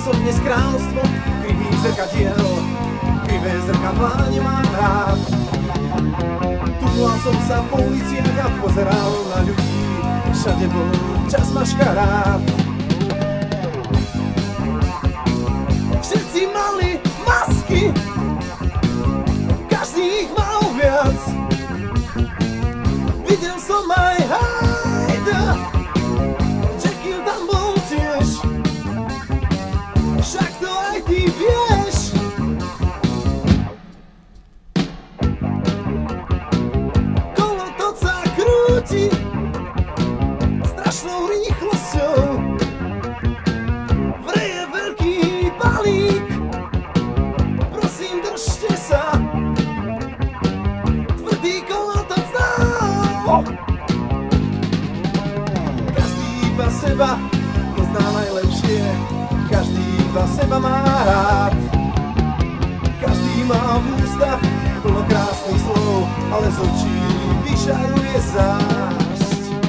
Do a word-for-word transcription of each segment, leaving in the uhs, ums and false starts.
som dnes kráľovstvo krivých zrkadiel, krivé zrkadlá nemám rád. Tuplal som sa po uliciach a pozeral na ľudí, všade bol čas maškarád. Všetci mali masky, každý ich mal viac. Videl som aj Hajda, Jekyll tam bol tiež, však to aj ty vieš. Kolotoč sa krúti strašnou rýchlosťou, vreje veľký balík, prosím držte sa, tvrdý kolotoč dál. Každý iba seba pozná najlepšie, každý iba seba má rád. Každý má v ústach plno krásnych slov, ale z očí vyžaruje zásť.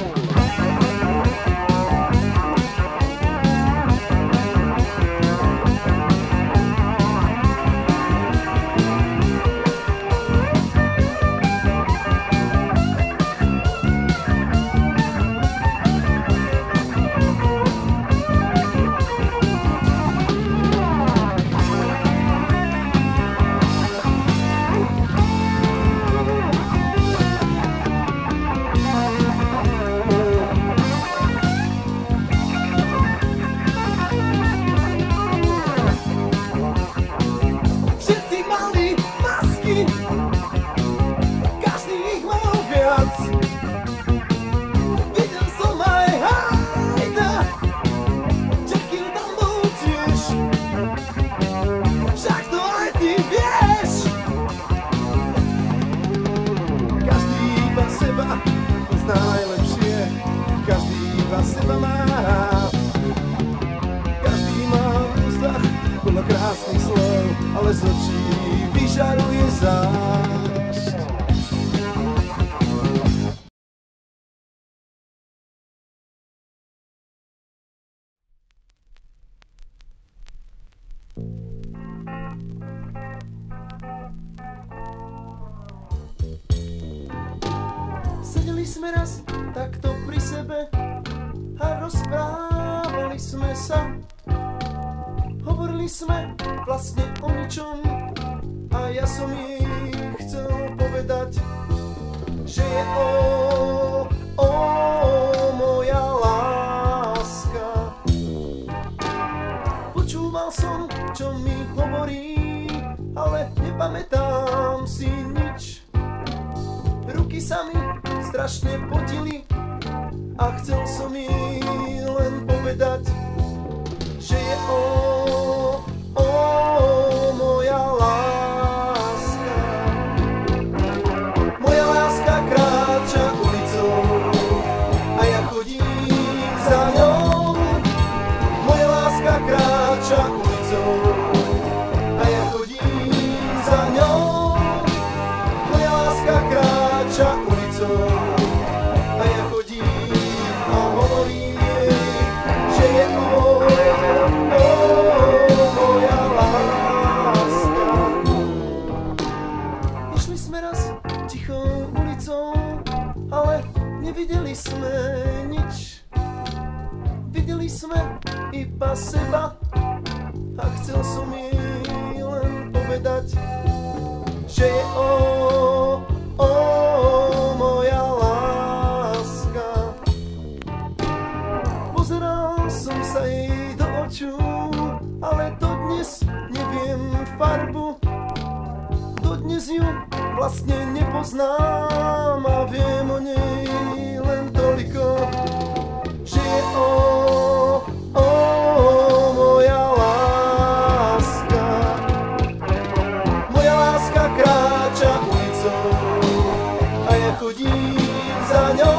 Každý ich mal viac. Videl som aj Hajda, Jekyll tam bol tiež, však to aj ty vieš. Každý iba seba pozná najlepšie, každý iba seba má rád. Každý má v ústach plno krásnych slov, ale z očí vyžaruje zásť. Sedeli sme raz takto pri sebe a rozprávali sme sa. Hovorili sme vlastne o ničom a ja som jej chcel povedať, že je o, o moja láska. Počúval som, čo mi hovorí, ale nepamätám si nič. Ruky sa mi strašne potili a chcel som jej len povedať, že je o, o moja láska. Moja láska kráča ulicou a ja chodím za ňou. Moja láska kráča ulicou a ja chodím za ňou. Moja láska kráča ulicou a ja chodím a hovorím jej, že je o, o moja láska. Išli sme raz tichou ulicou, ale nevideli sme nič. Videli sme iba seba a chcel som jej len povedať, že je o, o moja láska. Pozeral som sa jej do očí, ale dodnes neviem farbu. Dodnes ju vlastne nepoznám a viem o nej len toľko, že je o, o moja láska. Moja láska kráča ulicou a ja chodím za ňou.